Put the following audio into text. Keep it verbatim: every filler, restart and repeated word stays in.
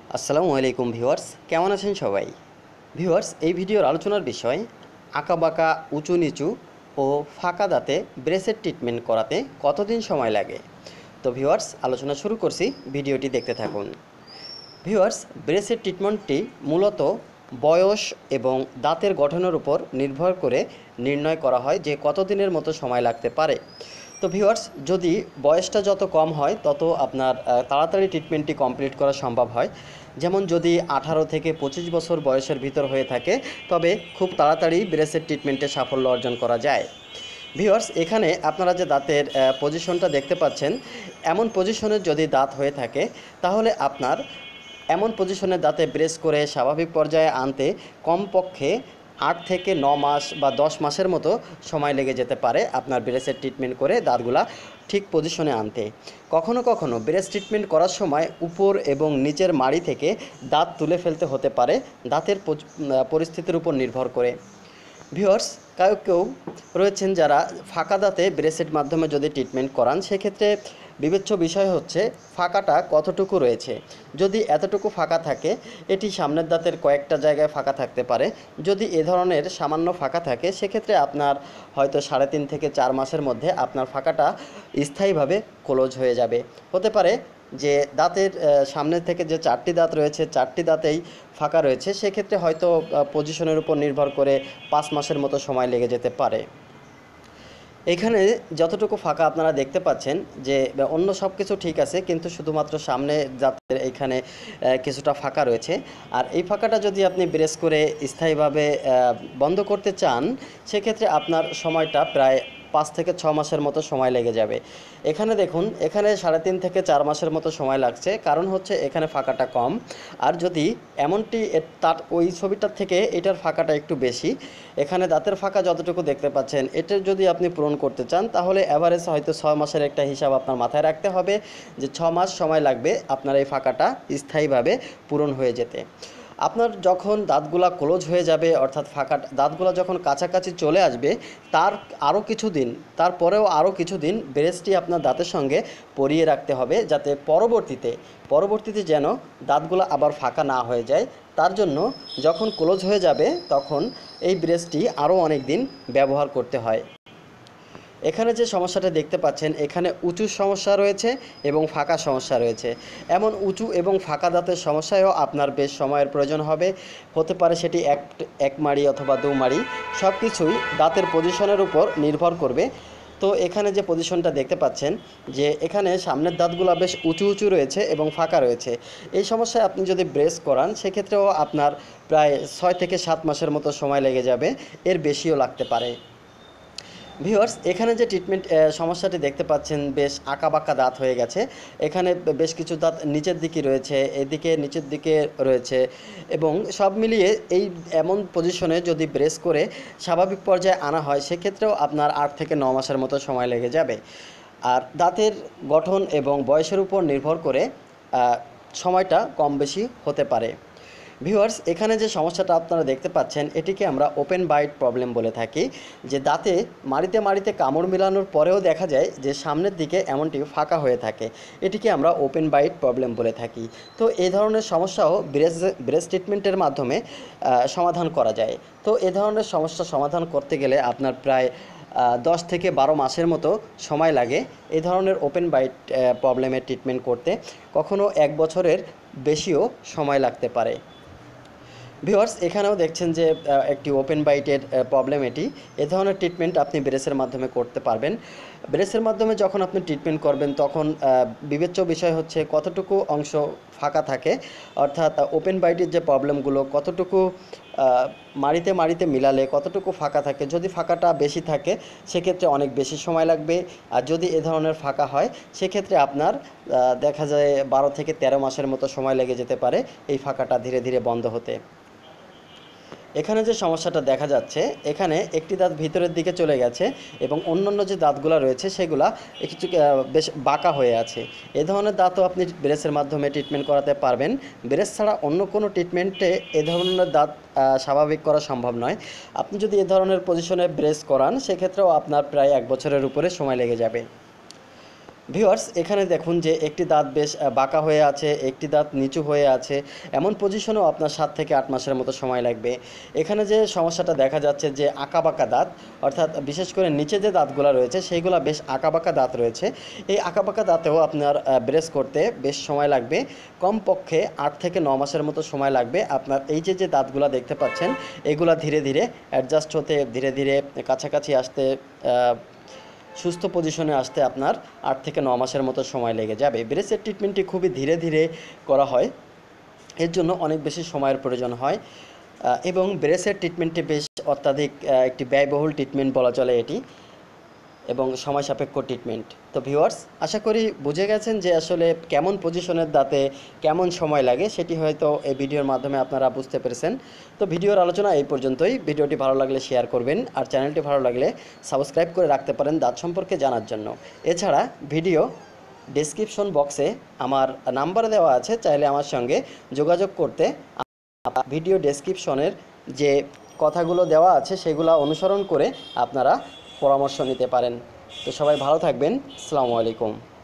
আসসালামু আলাইকুম ভিউয়ার্স, কেমন আছেন সবাই? ভিউয়ার্স, এই ভিডিওর আলোচনার বিষয় আঁকাবাঁকা, উঁচু নিচু ও ফাঁকা দাঁতে ব্রেসের ট্রিটমেন্ট করাতে কতদিন সময় লাগে। তো ভিউয়ার্স, আলোচনা শুরু করছি, ভিডিওটি দেখতে থাকুন। ভিউয়ার্স, ব্রেসের ট্রিটমেন্টটি মূলত বয়স এবং দাঁতের গঠনের উপর নির্ভর করে নির্ণয় করা হয় যে কতদিনের মতো সময় লাগতে পারে। তো ভিউয়ার্স, যদি বয়সটা যত কম হয় তত আপনার তাড়াতাড়ি ট্রিটমেন্টটি কমপ্লিট করা সম্ভব হয়। যেমন যদি আঠারো থেকে পঁচিশ বছর বয়সের ভিতর হয়ে থাকে তবে খুব তাড়াতাড়ি ব্রেসের ট্রিটমেন্টে সাফল্য অর্জন করা যায়। ভিউয়ার্স, এখানে আপনারা যে দাঁতের পজিশনটা দেখতে পাচ্ছেন, এমন পজিশনের যদি দাঁত হয়ে থাকে তাহলে আপনার এমন পজিশনে দাঁতে ব্রেস করে স্বাভাবিক পর্যায়ে আনতে কমপক্ষে আট থেকে ন মাস বা দশ মাসের মতো সময় লেগে যেতে পারে আপনার ব্রেসের ট্রিটমেন্ট করে দাঁতগুলা ঠিক পজিশনে আনতে। কখনো কখনো ব্রেস ট্রিটমেন্ট করার সময় উপর এবং নিচের মাড়ি থেকে দাঁত তুলে ফেলতে হতে পারে দাঁতের পরিস্থিতির উপর নির্ভর করে। ভিউয়ার্স, কেউ কেউ রয়েছেন যারা ফাঁকা দাঁতে ব্রেসের মাধ্যমে যদি ট্রিটমেন্ট করান, সেক্ষেত্রে বিবেচ্য বিষয় হচ্ছে ফাঁকাটা কতটুকু রয়েছে। যদি এতটুকু ফাঁকা থাকে, এটি সামনের দাঁতের কয়েকটা জায়গায় ফাঁকা থাকতে পারে। যদি এ ধরনের সামান্য ফাঁকা থাকে, সেক্ষেত্রে আপনার হয়তো সাড়ে তিন থেকে চার মাসের মধ্যে আপনার ফাঁকাটা স্থায়ীভাবে ক্লোজ হয়ে যাবে। হতে পারে যে দাঁতের সামনের থেকে যে চারটি দাঁত রয়েছে, চারটি দাঁতেই ফাঁকা রয়েছে, সেক্ষেত্রে হয়তো পজিশনের উপর নির্ভর করে পাঁচ মাসের মতো সময় লেগে যেতে পারে। এখানে যতটুকু ফাঁকা আপনারা দেখতে পাচ্ছেন যে অন্য সব কিছু ঠিক আছে, কিন্তু শুধুমাত্র সামনে দাঁতের এইখানে কিছুটা ফাঁকা রয়েছে। আর এই ফাঁকাটা যদি আপনি ব্রেস করে স্থায়ীভাবে বন্ধ করতে চান, সেক্ষেত্রে আপনার সময়টা প্রায় পাঁচ থেকে ছ মাসের মতো সময় লেগে যাবে। এখানে দেখুন, এখানে সাড়ে তিন থেকে চার মাসের মতো সময় লাগছে, কারণ হচ্ছে এখানে ফাঁকাটা কম। আর যদি এমনটি তার ওই ছবিটার থেকে এটার ফাঁকাটা একটু বেশি, এখানে দাঁতের ফাঁকা যতটুকু দেখতে পাচ্ছেন, এটার যদি আপনি পূরণ করতে চান তাহলে অ্যাভারেজ হয়তো ছয় মাসের একটা হিসাব আপনার মাথায় রাখতে হবে যে ছ মাস সময় লাগবে আপনার এই ফাঁকাটা স্থায়ীভাবে পূরণ হয়ে যেতে। আপনার যখন দাঁতগুলা ক্লোজ হয়ে যাবে, অর্থাৎ ফাঁকা দাঁতগুলা যখন কাছাকাছি চলে আসবে, তার আরও কিছুদিন তারপরেও আরও কিছুদিন ব্রেসটি আপনার দাঁতের সঙ্গে পরিয়ে রাখতে হবে, যাতে পরবর্তীতে পরবর্তীতে যেন দাঁতগুলো আবার ফাঁকা না হয়ে যায়। তার জন্য যখন ক্লোজ হয়ে যাবে তখন এই ব্রেসটি আরও অনেক দিন ব্যবহার করতে হয়। এখানে যে সমস্যাটা দেখতে পাচ্ছেন, এখানে উঁচু সমস্যা রয়েছে এবং ফাঁকা সমস্যা রয়েছে। এমন উঁচু এবং ফাঁকা দাঁতের সমস্যায়ও আপনার বেশ সময়ের প্রয়োজন হবে। হতে পারে সেটি এক এক মাড়ি অথবা দু মাড়ি, সব কিছুই দাঁতের পজিশনের উপর নির্ভর করবে। তো এখানে যে পজিশনটা দেখতে পাচ্ছেন যে এখানে সামনের দাঁতগুলো বেশ উঁচু উঁচু রয়েছে এবং ফাঁকা রয়েছে। এই সমস্যায় আপনি যদি ব্রেস করান, সেক্ষেত্রেও আপনার প্রায় ছয় থেকে সাত মাসের মতো সময় লেগে যাবে, এর বেশিও লাগতে পারে। ভিউয়ার্স, এখানে যে ট্রিটমেন্ট সমস্যাটি দেখতে পাচ্ছেন, বেশ আঁকাবাঁকা দাঁত হয়ে গেছে। এখানে বেশ কিছু দাঁত নিচের দিকে রয়েছে, এদিকে নিচের দিকে রয়েছে, এবং সব মিলিয়ে এই এমন পজিশনে যদি ব্রেস করে স্বাভাবিক পর্যায়ে আনা হয়, সেক্ষেত্রেও আপনার আট থেকে ন মাসের মতো সময় লেগে যাবে। আর দাঁতের গঠন এবং বয়সের উপর নির্ভর করে সময়টা কম বেশি হতে পারে। ভিউয়ার্স, এখানে যে সমস্যাটা আপনারা দেখতে পাচ্ছেন, এটিকে আমরা ওপেন বাইট প্রবলেম বলে থাকি। যে দাঁতে মাড়িতে মাড়িতে কামড় মেলানোর পরেও দেখা যায় যে সামনের দিকে এমনটি ফাঁকা হয়ে থাকে, এটিকে আমরা ওপেন বাইট প্রবলেম বলে থাকি। তো এই ধরনের সমস্যাও ব্রেস ব্রেস ট্রিটমেন্টের মাধ্যমে সমাধান করা যায়। তো এ ধরনের সমস্যা সমাধান করতে গেলে আপনার প্রায় দশ থেকে বারো মাসের মতো সময় লাগে এই ধরনের ওপেন বাইট প্রবলেমের ট্রিটমেন্ট করতে। কখনো এক বছরের বেশিও সময় লাগতে পারে। ভিউয়ার্স, এখানেও দেখছেন যে একটি ওপেন বাইটের প্রবলেম। এটি এ ধরনের ট্রিটমেন্ট আপনি ব্রেসের মাধ্যমে করতে পারবেন। ব্রেসের মাধ্যমে যখন আপনি ট্রিটমেন্ট করবেন, তখন বিবেচ্য বিষয় হচ্ছে কতটুকু অংশ ফাঁকা থাকে, অর্থাৎ ওপেন বাইটের যে প্রবলেমগুলো কতটুকু মাড়িতে মাড়িতে মিলালে কতটুকু ফাঁকা থাকে। যদি ফাঁকাটা বেশি থাকে, সেক্ষেত্রে অনেক বেশি সময় লাগবে। আর যদি এ ধরনের ফাঁকা হয়, সেক্ষেত্রে আপনার দেখা যায় বারো থেকে তেরো মাসের মতো সময় লেগে যেতে পারে এই ফাঁকাটা ধীরে ধীরে বন্ধ হতে। এখানে যে সমস্যাটা দেখা যাচ্ছে, এখানে একটি দাঁত ভিতরের দিকে চলে গেছে এবং অন্যান্য যে দাঁতগুলো রয়েছে সেগুলা একটু বেশ বাঁকা হয়ে আছে। এ ধরনের দাঁতও আপনি ব্রেসের মাধ্যমে ট্রিটমেন্ট করাতে পারবেন। ব্রেস ছাড়া অন্য কোনো ট্রিটমেন্টে এ ধরনের দাঁত স্বাভাবিক করা সম্ভব নয়। আপনি যদি এ ধরনের পজিশনে ব্রেস করান, সেক্ষেত্রেও আপনার প্রায় এক বছরের উপরে সময় লেগে যাবে। ভিউয়ার্স এখানে দেখুন যে একটি দাঁত বেশ আহ, বাঁকা হয়ে আছে, একটি দাঁত নিচু হয়ে আছে। এমন পজিশনেও আপনার সাত থেকে আট মাসের মতো সময় লাগবে। এখানে যে সমস্যাটা দেখা যাচ্ছে যে আঁকা বাঁকা দাঁত, অর্থাৎ বিশেষ করে নিচে যে দাঁতগুলো রয়েছে সেইগুলো বেশ আঁকা বাঁকা দাঁত রয়েছে। এই আঁকা বাঁকা দাঁতেও আপনার ব্রেস করতে বেশ সময় লাগবে, কমপক্ষে আট থেকে ন মাসের মতো সময় লাগবে। আপনার এই যে যে দাঁতগুলো দেখতে পাচ্ছেন এগুলা ধীরে ধীরে অ্যাডজাস্ট হতে, ধীরে ধীরে কাছাকাছি আসতে, আহ, সুস্থ পজিশনে আসতে আপনার আট থেকে ন মাসের মতো সময় লেগে যাবে। ব্রেসের ট্রিটমেন্টটি খুবই ধীরে ধীরে করা হয়, এর জন্য অনেক বেশি সময়ের প্রয়োজন হয়। আহ, এবং ব্রেসের ট্রিটমেন্টটি বেশ অত্যাধিক আহ, একটি ব্যয়বহুল ট্রিটমেন্ট বলা চলে এটি, এবং সময় সাপেক্ষ ট্রিটমেন্ট। তো ভিউয়ার্স আশা করি বুঝে গেছেন যে আসলে কেমন পজিশনের দাঁতে কেমন সময় লাগে, সেটি হয়তো এই ভিডিওর মাধ্যমে আপনারা বুঝতে পেরেছেন। তো ভিডিওর আলোচনা এই পর্যন্তই। ভিডিওটি ভালো লাগলে শেয়ার করবেন, আর চ্যানেলটি ভালো লাগলে সাবস্ক্রাইব করে রাখতে পারেন দাঁত সম্পর্কে জানার জন্য। এছাড়া ভিডিও ডেসক্রিপশন বক্সে আমার নাম্বার দেওয়া আছে, চাইলে আমার সঙ্গে যোগাযোগ করতে ভিডিও ডেসক্রিপশনের যে কথাগুলো দেওয়া আছে সেগুলো অনুসরণ করে আপনারা পরামর্শ নিতে পারেন। তো সবাই ভালো থাকবেন। আসসালামু আলাইকুম।